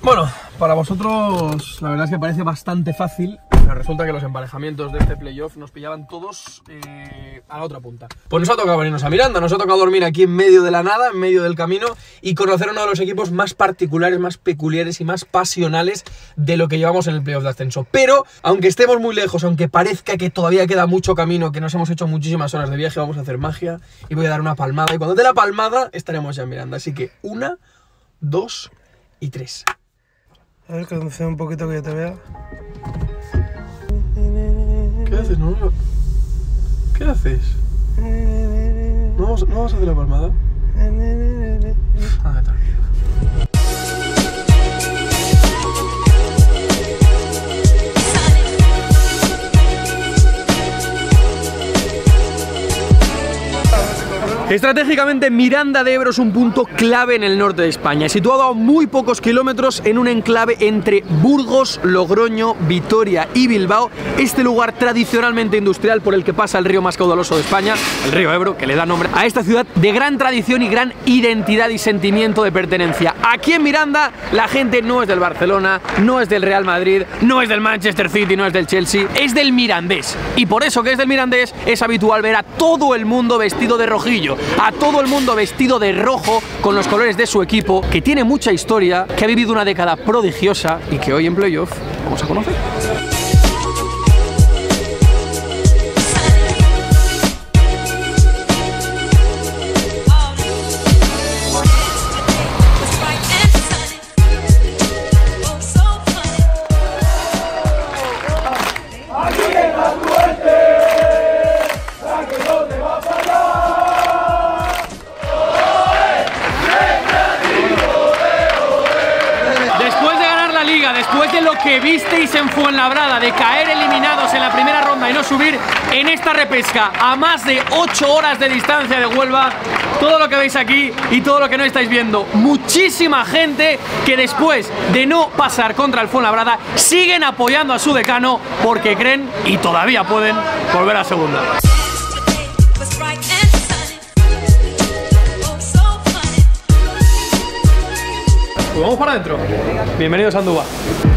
Bueno, para vosotros la verdad es que parece bastante fácil, pero resulta que los emparejamientos de este playoff nos pillaban todos a la otra punta. Pues nos ha tocado venirnos a Miranda, nos ha tocado dormir aquí en medio de la nada, en medio del camino, y conocer uno de los equipos más particulares, más peculiares y más pasionales de lo que llevamos en el playoff de ascenso. Pero, aunque estemos muy lejos, aunque parezca que todavía queda mucho camino, que nos hemos hecho muchísimas horas de viaje, vamos a hacer magia y voy a dar una palmada, y cuando dé la palmada estaremos ya en Miranda. Así que 1, 2 y 3. A ver, conduce un poquito que yo te vea. ¿Qué haces, no? ¿Qué haces? ¿No vas a hacer la palmada? Ah, tranquilo. Estratégicamente, Miranda de Ebro es un punto clave en el norte de España, situado a muy pocos kilómetros en un enclave entre Burgos, Logroño, Vitoria y Bilbao. Este lugar tradicionalmente industrial por el que pasa el río más caudaloso de España, el río Ebro, que le da nombre a esta ciudad de gran tradición y gran identidad y sentimiento de pertenencia. Aquí en Miranda la gente no es del Barcelona, no es del Real Madrid, no es del Manchester City, no es del Chelsea, es del Mirandés. Y por eso que es del Mirandés es habitual ver a todo el mundo vestido de rojillo, a todo el mundo vestido de rojo con los colores de su equipo, que tiene mucha historia, que ha vivido una década prodigiosa y que hoy en playoff vamos a conocer. Después de lo que visteis en Fuenlabrada, de caer eliminados en la primera ronda y no subir en esta repesca a más de 8 horas de distancia de Huelva, todo lo que veis aquí y todo lo que no estáis viendo, muchísima gente que después de no pasar contra el Fuenlabrada siguen apoyando a su decano porque creen y todavía pueden volver a segunda. Pues vamos para adentro. Bienvenidos a Andúba.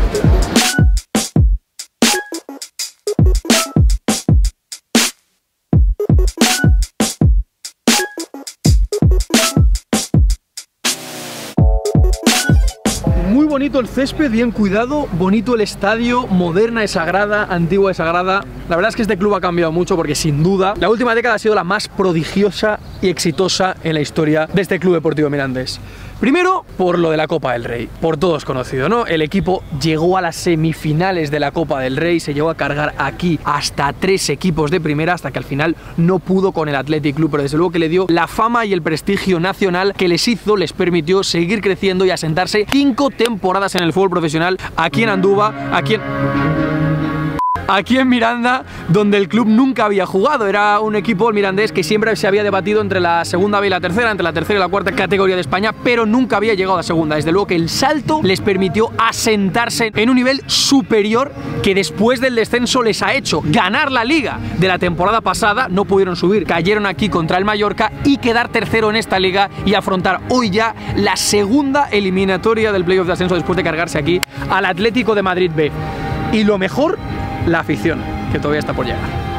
Muy bonito el césped, bien cuidado, bonito el estadio, moderna esa grada, antigua esa grada. La verdad es que este club ha cambiado mucho porque sin duda la última década ha sido la más prodigiosa y exitosa en la historia de este Club Deportivo Mirandés. Primero, por lo de la Copa del Rey, por todos conocido, ¿no? El equipo llegó a las semifinales de la Copa del Rey, se llegó a cargar aquí hasta 3 equipos de primera, hasta que al final no pudo con el Athletic Club, pero desde luego que le dio la fama y el prestigio nacional que les permitió seguir creciendo y asentarse 5 temporadas en el fútbol profesional aquí en Andúba, aquí en Miranda, donde el club nunca había jugado. Era un equipo, el Mirandés, que siempre se había debatido entre la segunda B y la tercera, entre la tercera y la cuarta categoría de España, pero nunca había llegado a la segunda. Desde luego que el salto les permitió asentarse en un nivel superior que después del descenso les ha hecho ganar la liga de la temporada pasada. No pudieron subir, cayeron aquí contra el Mallorca y quedar tercero en esta liga y afrontar hoy ya la segunda eliminatoria del playoff de ascenso después de cargarse aquí al Atlético de Madrid B. Y lo mejor, la afición, que todavía está por llegar.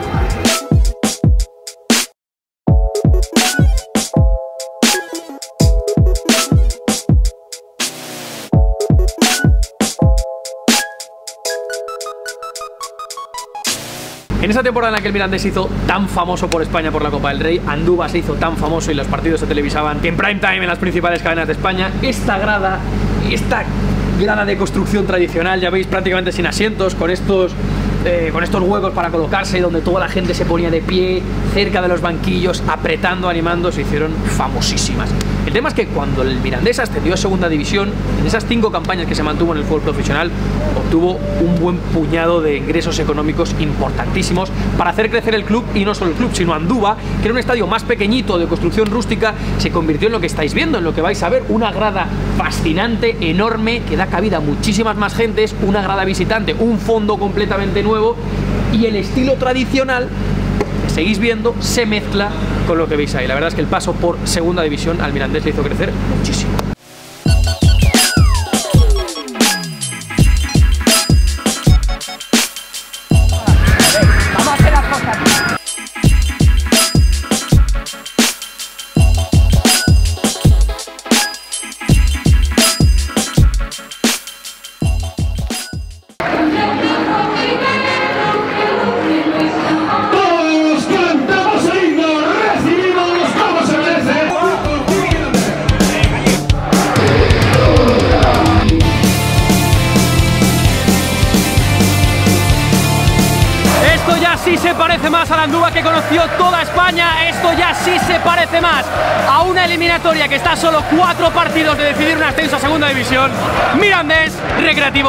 En esa temporada en la que el Mirandés se hizo tan famoso por España por la Copa del Rey, Andúba se hizo tan famoso y los partidos se televisaban en prime time en las principales cadenas de España, esta grada de construcción tradicional, ya veis, prácticamente sin asientos, con estos huecos para colocarse, donde toda la gente se ponía de pie cerca de los banquillos, apretando, animando, se hicieron famosísimas. El tema es que cuando el Mirandés ascendió a segunda división, en esas 5 campañas que se mantuvo en el fútbol profesional, obtuvo un buen puñado de ingresos económicos importantísimos para hacer crecer el club, y no solo el club, sino Andúba, que era un estadio más pequeñito de construcción rústica, se convirtió en lo que estáis viendo, en lo que vais a ver, una grada fascinante, enorme, que da cabida a muchísimas más gentes, una grada visitante, un fondo completamente nuevo, y el estilo tradicional que seguís viendo se mezcla con lo que veis ahí. La verdad es que el paso por segunda división al Mirandés le hizo crecer muchísimo. parece más a la Andúba que conoció toda España. Esto ya sí se parece más a una eliminatoria que está a solo 4 partidos de decidir un ascenso a segunda división. Mirandés Recreativo.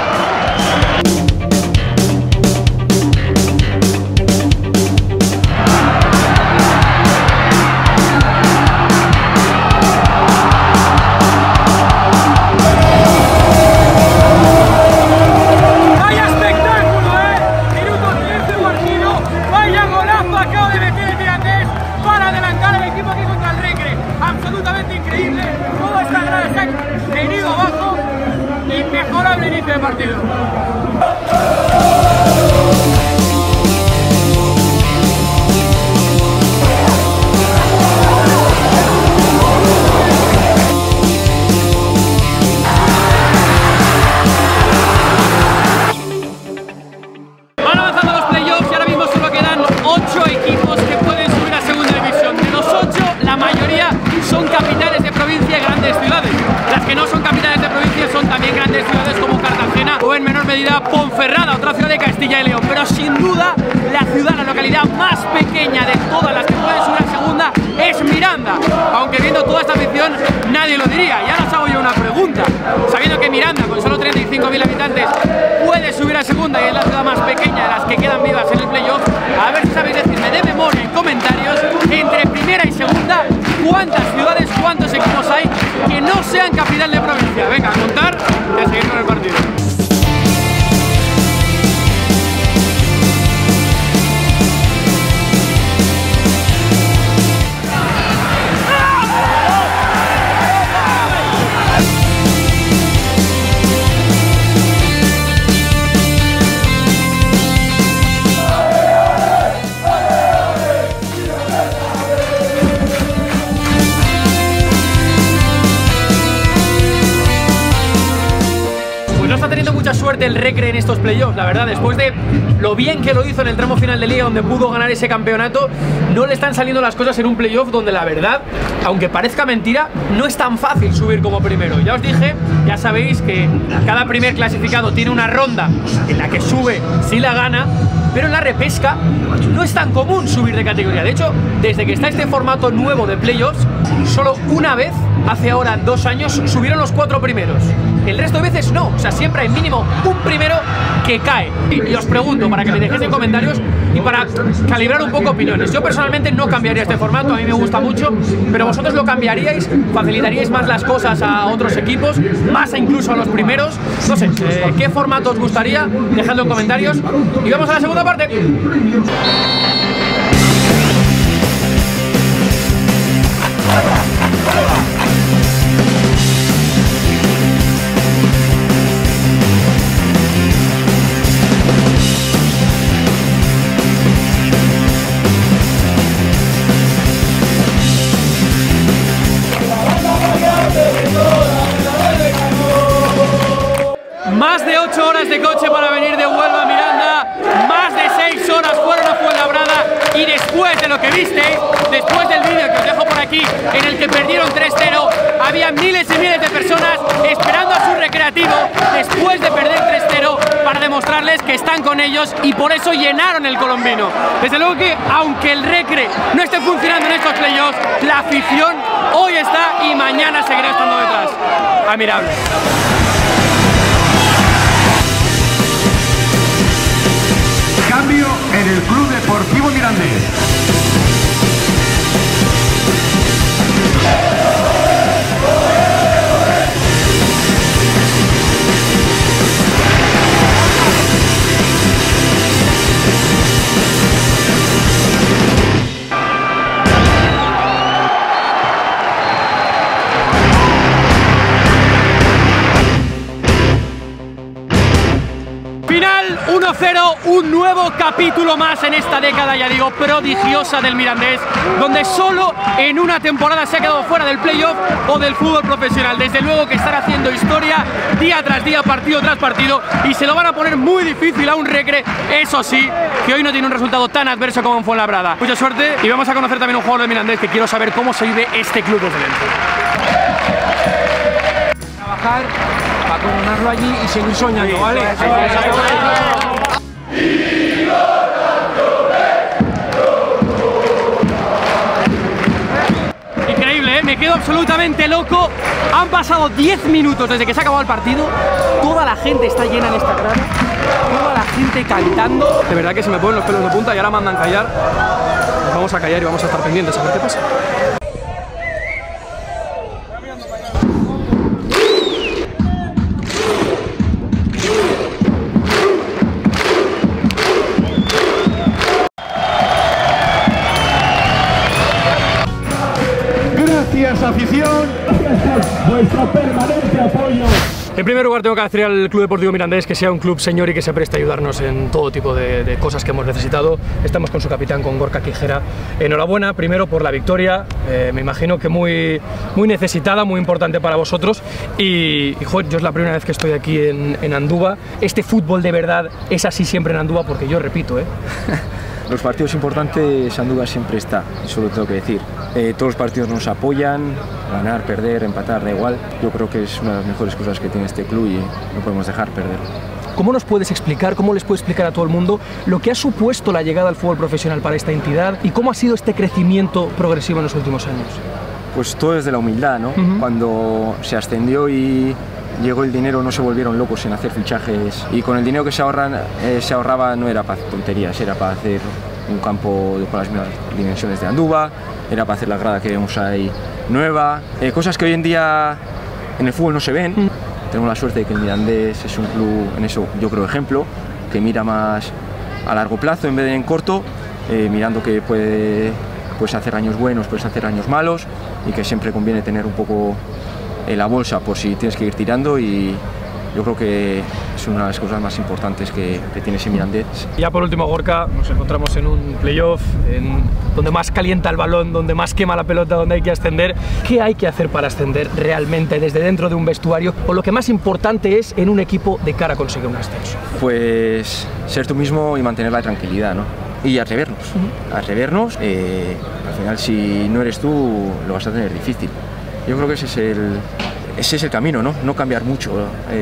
Absolutamente increíble, toda esta grada se ha venido abajo, inmejorable inicio de partido. Van avanzando los playoffs y ahora mismo solo quedan 8 equipos que pueden subir a segunda división. De los 8, la mayoría son capitales de provincia y grandes ciudades. Las que no son capitales de provincia son también grandes ciudades como Cartagena o en menor medida Ponferrada, otra ciudad de Castilla y León. Pero sin duda la ciudad, la localidad más pequeña de todas las que pueden subir a segunda es Miranda. Aunque viendo toda esta afición nadie lo diría. Y ahora os hago yo una pregunta. Sabiendo que Miranda, con solo 35.000 habitantes, puede subir a segunda y es la ciudad más pequeña de las que quedan vivas en el playoff, a ver si sabéis decirme de memoria en comentarios, entre primera y segunda, cuántas ciudades, cuántos equipos hay que no sean capital de provincia. Venga, a contar y a seguir con el partido. No está teniendo mucha suerte el Recre en estos playoffs, la verdad. Después de lo bien que lo hizo en el tramo final de Liga, donde pudo ganar ese campeonato, no le están saliendo las cosas en un playoff donde la verdad, aunque parezca mentira, no es tan fácil subir como primero. Ya os dije, ya sabéis que cada primer clasificado tiene una ronda en la que sube si la gana, pero en la repesca no es tan común subir de categoría. De hecho, desde que está este formato nuevo de playoffs, solo una vez, hace ahora 2 años, subieron los 4 primeros. El resto de veces no, o sea, siempre hay mínimo un primero que cae. Y os pregunto, para que me dejéis en comentarios y para calibrar un poco opiniones. Yo personalmente no cambiaría este formato, a mí me gusta mucho, pero vosotros lo cambiaríais, facilitaríais más las cosas a otros equipos, más incluso a los primeros. No sé, ¿qué formato os gustaría? Dejadlo en comentarios y vamos a la segunda parte. Más de 8 horas de coche para venir de Huelva a Miranda, más de 6 horas fueron a Fuenlabrada y después de lo que visteis, después del vídeo que os dejo por aquí en el que perdieron 3-0, había miles y miles de personas esperando a su Recreativo después de perder 3-0 para demostrarles que están con ellos y por eso llenaron el Colombino. Desde luego que aunque el Recre no esté funcionando en estos playoffs, la afición hoy está y mañana seguirá estando detrás. Admirable. Cambio en el Club Deportivo Mirandés. Final 1-0, un nuevo capítulo más en esta década, ya digo, prodigiosa del Mirandés, donde solo en una temporada se ha quedado fuera del playoff o del fútbol profesional. Desde luego que están haciendo historia día tras día, partido tras partido, y se lo van a poner muy difícil a un Recre, eso sí, que hoy no tiene un resultado tan adverso como en Fuenlabrada. Mucha suerte y vamos a conocer también un jugador del Mirandés que quiero saber cómo se vive este club desde dentro. Trabajar para coronarlo allí y seguir soñando, ¿vale? increíble, ¿eh? Me quedo absolutamente loco. Han pasado 10 minutos desde que se ha acabado el partido. Toda la gente está llena en esta grada. Toda la gente cantando. De verdad que se me ponen los pelos de punta y ahora mandan callar. Nos vamos a callar y vamos a estar pendientes a ver qué pasa. Gracias, afición, por vuestro permanente apoyo. En primer lugar tengo que agradecer al Club Deportivo Mirandés que sea un club señor y que se preste a ayudarnos en todo tipo de cosas que hemos necesitado. Estamos con su capitán, con Gorka Quijera. Enhorabuena primero por la victoria, me imagino que muy necesitada, muy importante para vosotros y joder, yo es la primera vez que estoy aquí en Andúba. Este fútbol de verdad es así siempre en Andúba porque yo repito, Los partidos importantes, Andúba siempre está, eso lo tengo que decir. Todos los partidos nos apoyan, ganar, perder, empatar, da igual. Yo creo que es una de las mejores cosas que tiene este club y no podemos dejar perder. ¿Cómo nos puedes explicar, cómo les puedes explicar a todo el mundo lo que ha supuesto la llegada al fútbol profesional para esta entidad y cómo ha sido este crecimiento progresivo en los últimos años? Pues todo desde la humildad, ¿no? Cuando se ascendió y llegó el dinero no se volvieron locos en hacer fichajes y con el dinero que se ahorraba no era para tonterías, era para hacer un campo con las mismas dimensiones de Andúba, era para hacer la grada que vemos ahí nueva, cosas que hoy en día en el fútbol no se ven. Tenemos la suerte de que el Mirandés es un club, en eso yo creo ejemplo, que mira más a largo plazo en vez de en corto, mirando que puedes hacer años buenos, puedes hacer años malos y que siempre conviene tener un poco la bolsa por si tienes que ir tirando y yo creo que es una de las cosas más importantes que tiene ese Mirandés. Ya por último, Gorka, nos encontramos en un playoff, donde más calienta el balón, donde más quema la pelota, donde hay que ascender. ¿Qué hay que hacer para ascender realmente desde dentro de un vestuario? O lo que más importante es en un equipo de cara a conseguir un ascenso. Pues ser tú mismo y mantener la tranquilidad, ¿no? Y atrevernos, atrevernos. Al final si no eres tú lo vas a tener difícil. Yo creo que ese es el camino, ¿no? No cambiar mucho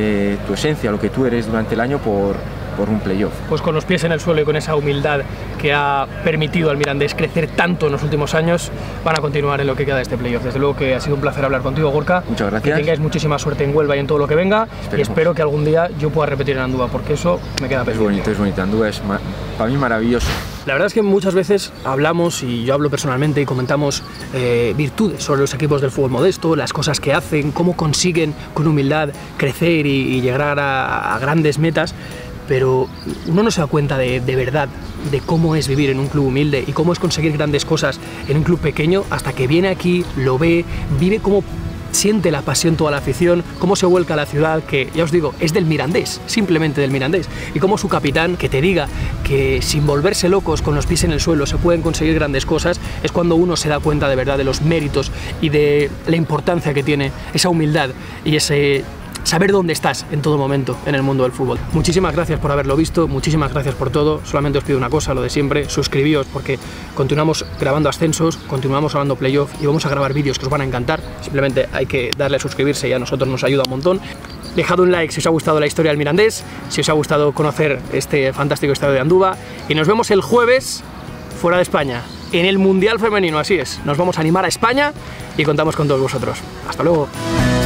tu esencia, lo que tú eres durante el año por un playoff. Pues con los pies en el suelo y con esa humildad que ha permitido al Mirandés crecer tanto en los últimos años, van a continuar en lo que queda de este playoff. Desde luego que ha sido un placer hablar contigo, Gorka. Muchas gracias. Que tengáis muchísima suerte en Huelva y en todo lo que venga. Esperemos. Y espero que algún día yo pueda repetir en Andúba, porque eso me queda pendiente. Es bonito. Andúba es para mí maravilloso. La verdad es que muchas veces hablamos, y yo hablo personalmente, y comentamos virtudes sobre los equipos del fútbol modesto, las cosas que hacen, cómo consiguen con humildad crecer y llegar a grandes metas, pero uno no se da cuenta de verdad de cómo es vivir en un club humilde y cómo es conseguir grandes cosas en un club pequeño hasta que viene aquí, lo ve, vive cómo siente la pasión toda la afición, cómo se vuelca la ciudad, que ya os digo, es del Mirandés, simplemente del Mirandés, y cómo su capitán, que te diga que sin volverse locos con los pies en el suelo se pueden conseguir grandes cosas, es cuando uno se da cuenta de verdad de los méritos y de la importancia que tiene esa humildad y ese saber dónde estás en todo momento en el mundo del fútbol. Muchísimas gracias por haberlo visto, muchísimas gracias por todo. Solamente os pido una cosa, lo de siempre, suscribíos porque continuamos grabando ascensos, continuamos grabando playoff y vamos a grabar vídeos que os van a encantar. Simplemente hay que darle a suscribirse y a nosotros nos ayuda un montón. Dejad un like si os ha gustado la historia del Mirandés, si os ha gustado conocer este fantástico estadio de Andúba y nos vemos el jueves fuera de España, en el Mundial Femenino, así es. Nos vamos a animar a España y contamos con todos vosotros. Hasta luego.